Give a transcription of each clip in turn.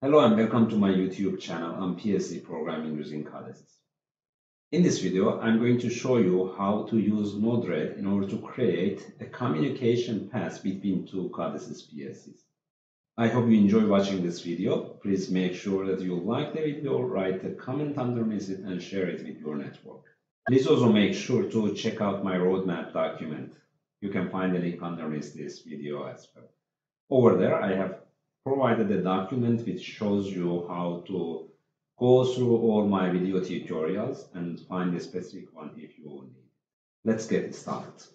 Hello and welcome to my YouTube channel on PLC programming using CODESYS. In this video, I'm going to show you how to use Node-RED in order to create a communication path between two CODESYS PLCs. I hope you enjoy watching this video. Please make sure that you like the video, write a comment underneath it and share it with your network. Please also make sure to check out my roadmap document. You can find the link underneath this video as well. Over there, I have provided a document which shows you how to go through all my video tutorials and find a specific one if you need. Let's get started.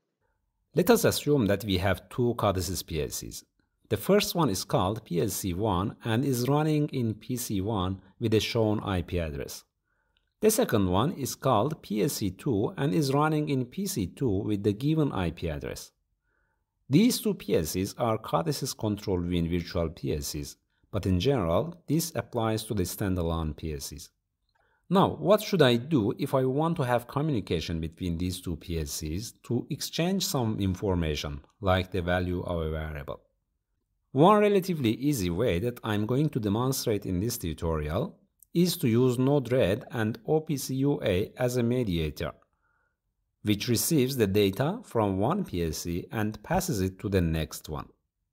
Let us assume that we have two CODESYS PLCs. The first one is called PLC1 and is running in PC1 with a shown IP address. The second one is called PLC2 and is running in PC2 with the given IP address. These two PLCs are CODESYS Control Win virtual PLCs, but in general, this applies to the standalone PLCs. Now, what should I do if I want to have communication between these two PLCs to exchange some information, like the value of a variable? One relatively easy way that I'm going to demonstrate in this tutorial is to use Node-RED and OPC UA as a mediator, which receives the data from one PLC and passes it to the next one.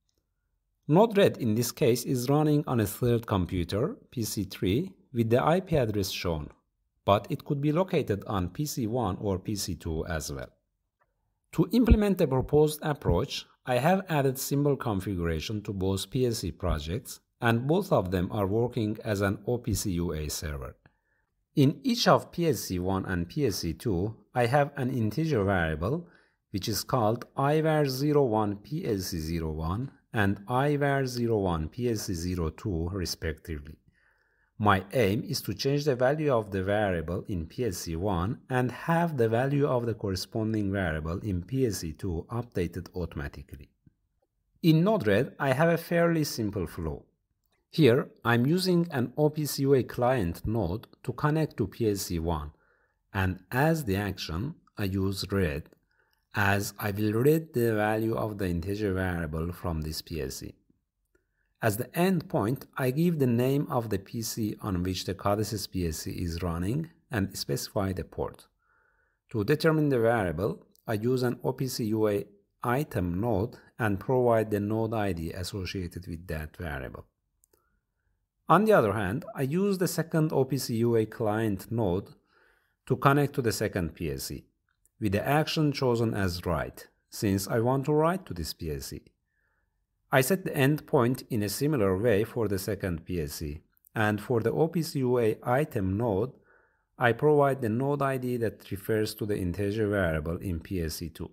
Node-RED in this case is running on a third computer, PC3, with the IP address shown, but it could be located on PC1 or PC2 as well. To implement the proposed approach, I have added symbol configuration to both PLC projects, and both of them are working as an OPC UA server. In each of PLC1 and PLC2, I have an integer variable which is called ivar01 PLC01 and ivar01 PLC02 respectively. My aim is to change the value of the variable in PLC1 and have the value of the corresponding variable in PLC2 updated automatically. In Node-RED, I have a fairly simple flow. Here, I'm using an OPC UA client node to connect to PLC1, and as the action, I use read, as I will read the value of the integer variable from this PLC. As the endpoint, I give the name of the PC on which the CODESYS PLC is running and specify the port. To determine the variable, I use an OPC UA item node and provide the node ID associated with that variable. On the other hand, I use the second OPC UA client node to connect to the second PLC, with the action chosen as write, since I want to write to this PLC. I set the endpoint in a similar way for the second PLC, and for the OPC UA item node, I provide the node ID that refers to the integer variable in PLC2.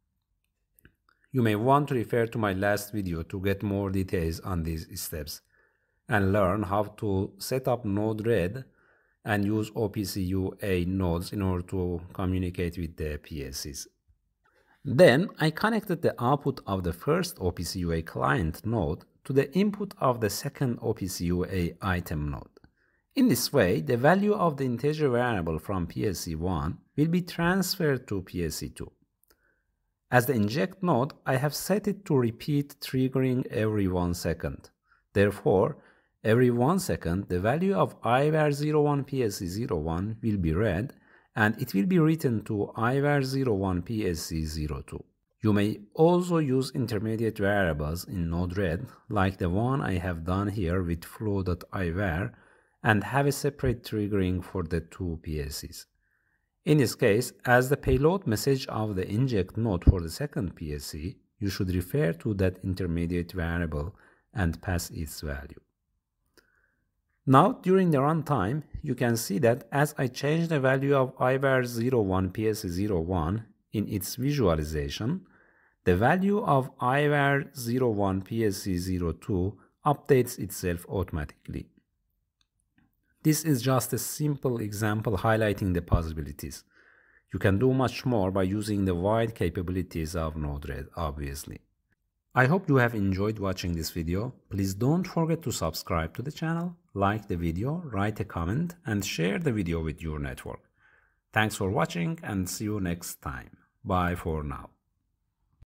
You may want to refer to my last video to get more details on these steps and learn how to set up Node-RED and use OPC UA nodes in order to communicate with the PLCs. Then I connected the output of the first OPC UA client node to the input of the second OPC UA item node. In this way, the value of the integer variable from PLC1 will be transferred to PLC2. As the inject node, I have set it to repeat triggering every 1 second. Therefore, every 1 second, the value of ivar01 PLC01 will be read, and it will be written to ivar01 PLC02. You may also use intermediate variables in Node-RED, like the one I have done here with flow.ivar, and have a separate triggering for the two PLCs. In this case, as the payload message of the inject node for the second PLC, you should refer to that intermediate variable and pass its value. Now, during the runtime, you can see that as I change the value of ivar01 PLC01 in its visualization, the value of ivar01 PLC02 updates itself automatically. This is just a simple example highlighting the possibilities. You can do much more by using the wide capabilities of Node-RED, obviously. I hope you have enjoyed watching this video. Please don't forget to subscribe to the channel, like the video, write a comment, and share the video with your network. Thanks for watching and see you next time. Bye for now.